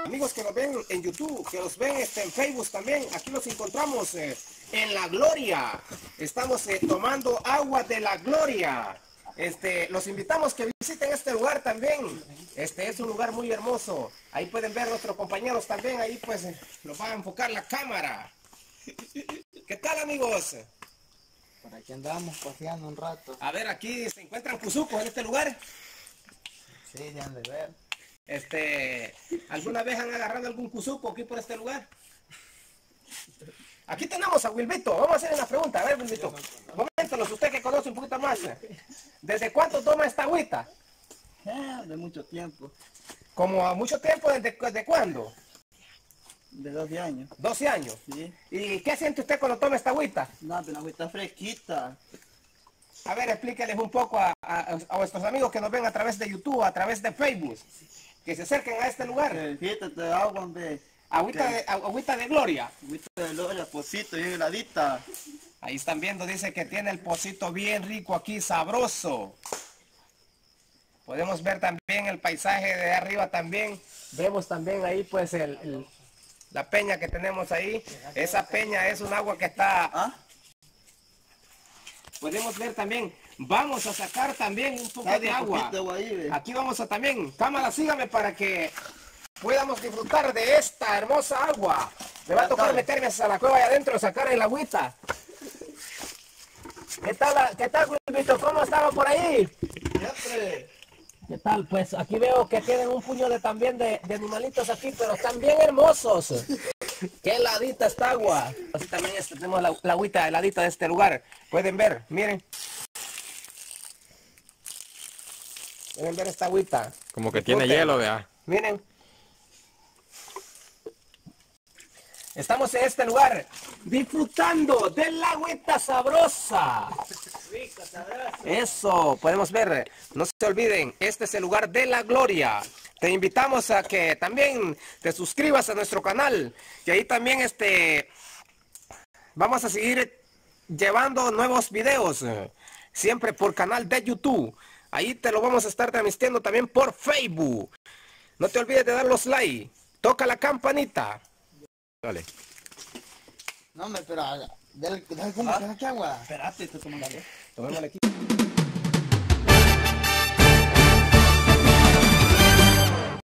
Amigos que nos ven en YouTube, que nos ven en Facebook también, aquí los encontramos en La Gloria. Estamos tomando agua de La Gloria. Los invitamos que visiten este lugar también. Es un lugar muy hermoso. Ahí pueden ver nuestros compañeros también. Ahí pues nos va a enfocar la cámara. ¿Qué tal, amigos? Por aquí andamos paseando un rato. A ver, aquí se encuentran cuzucos en este lugar. Sí, ya han de ver. ¿Alguna vez han agarrado algún cuzuco aquí por este lugar? Aquí tenemos a Wilvito. Vamos a hacer una pregunta. A ver, Wilvito, coméntanos, usted que conoce un poquito más. ¿Desde cuánto toma esta agüita? De mucho tiempo. ¿Como a mucho tiempo? ¿Desde cuándo? De 12 años. 12 años. Sí. ¿Y qué siente usted cuando toma esta agüita? No, pero la agüita fresquita. A ver, explíqueles un poco a nuestros amigos que nos ven a través de YouTube, a través de Facebook, que se acerquen a este lugar. Fíjate de agua, hombre. Agüita de gloria. Agüita de gloria, pocito, bien heladita. Ahí están viendo, dice que tiene el pocito bien rico aquí, sabroso. Podemos ver también el paisaje de arriba también. Vemos también ahí pues la peña que tenemos ahí. Esa peña es un agua que está... Podemos ver también, vamos a sacar también un poco de agua. Aquí vamos a también, cámara, sígame para que podamos disfrutar de esta hermosa agua. Me va a tocar meterme a la cueva allá adentro, sacar el agüita. ¿Qué tal, Wilvito? ¿Cómo estaba por ahí? Siempre. ¿Qué tal? Pues aquí veo que tienen un puño también de animalitos aquí, pero están bien hermosos. Qué heladita esta agua. Así también tenemos la agüita heladita de este lugar. Pueden ver, miren. Pueden ver esta agüita. Como que tiene hielo, vea. Miren. Estamos en este lugar disfrutando de la agüita sabrosa. Eso, podemos ver. No se olviden, este es el lugar de La Gloria. Te invitamos a que también te suscribas a nuestro canal. Y ahí también vamos a seguir llevando nuevos videos. Siempre por canal de YouTube. Ahí te lo vamos a estar transmitiendo también por Facebook. No te olvides de dar los like. Toca la campanita. Dale. No, hombre, pero... ¿Cómo que saque agua? Espérate, tomémosle aquí.